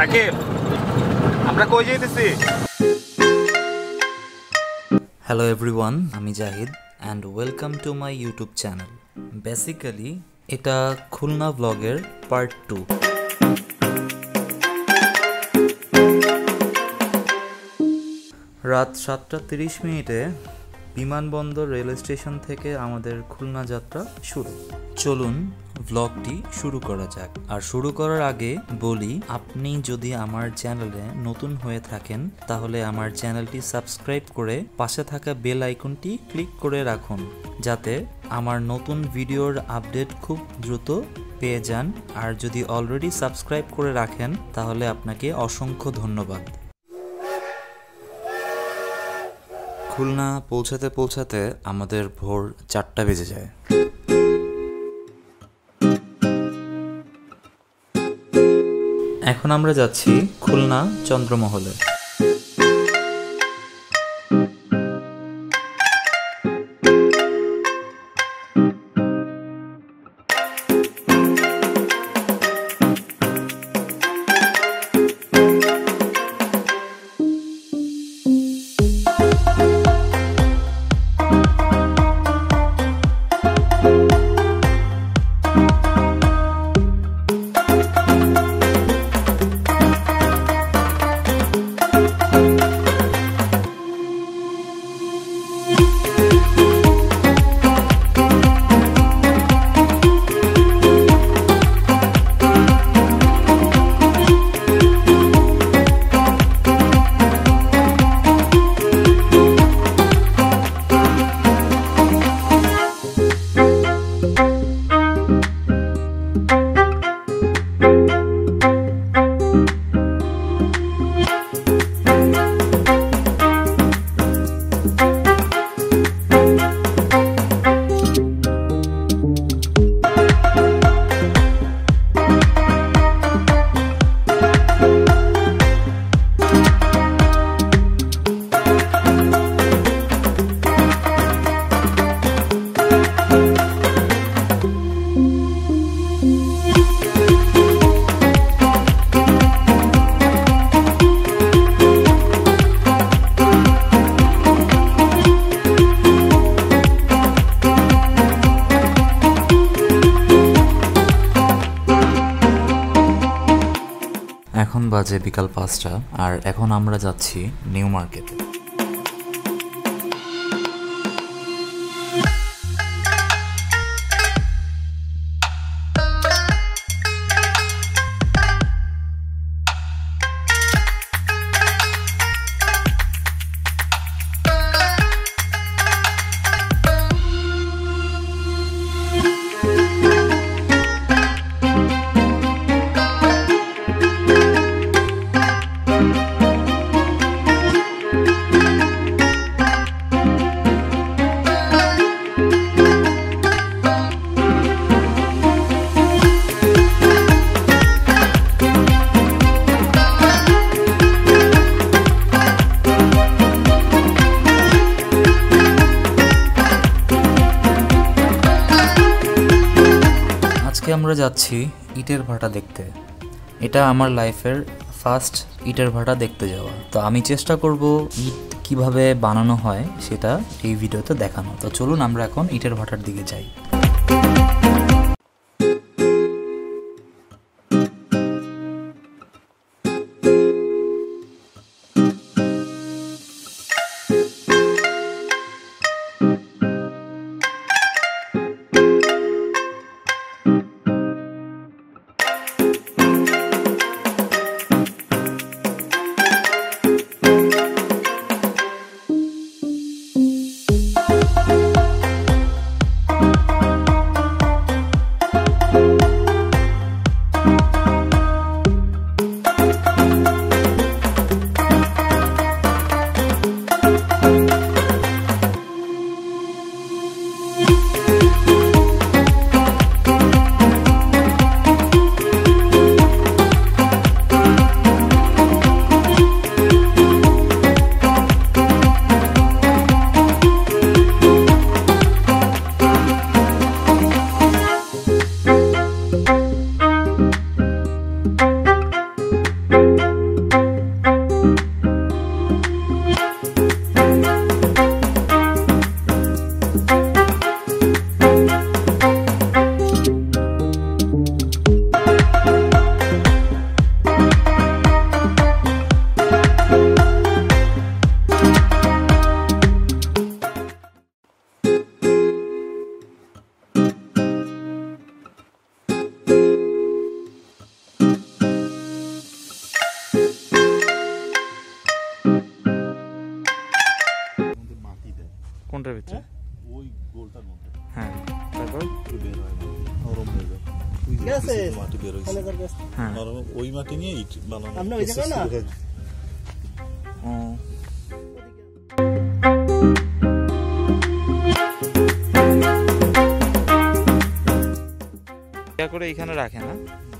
সাকিব আমরা কই যাইতেছি? Hello everyone, আমি Zahid and welcome to my YouTube channel. Basically এটা খুলনা ব্লগের পার্ট 2। রাত 7:30 বিমানবন্দর রেল স্টেশন থেকে আমাদের খুলনা যাত্রা শুরু। চলুন ব্লগটি শুরু করা যাক। আর শুরু করার আগে বলি, আপনি যদি আমার চ্যানেলে নতুন হয়ে থাকেন তাহলে আমার চ্যানেলটি সাবস্ক্রাইব করে পাশে থাকা বেল আইকনটি ক্লিক করে রাখুন, যাতে আমার নতুন ভিডিওর আপডেট খুব দ্রুত পেয়ে যান। আর যদি অলরেডি সাবস্ক্রাইব করে রাখেন তাহলে আপনাকে অসংখ্য ধন্যবাদ। খুলনা পৌঁছাতে পৌঁছাতে আমাদের ভোর 4টা বেজে যায়। এখন আমরা যাচ্ছি খুলনা চন্দ্রমহলে। এখন বাজে বিকাল 5টা আর এখন আমরা যাচ্ছি নিউ মার্কেটে। আমরা যাচ্ছি ইটের ভাটা দেখতে। এটা আমার লাইফের ফার্স্ট ইটের ভাটা দেখতে যাওয়া। তো আমি চেষ্টা করব ইট কিভাবে বানানো হয় সেটা এই ভিডিওতে দেখানো। তো চলুন আমরা এখন ইটের ভাটার দিকে যাই। ঠিক আছে মাটি বের হইছে ম্যানেজার কাছে হ্যাঁ আর ওই মাটি নিয়ে ইট বানানো আপনি ওই জায়গা না? ও করে এখানে রাখে না